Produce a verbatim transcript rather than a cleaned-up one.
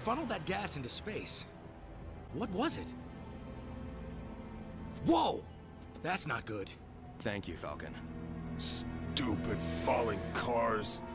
funneled that gas into space. What was it? Whoa! That's not good. Thank you, Falcon. Stupid falling cars.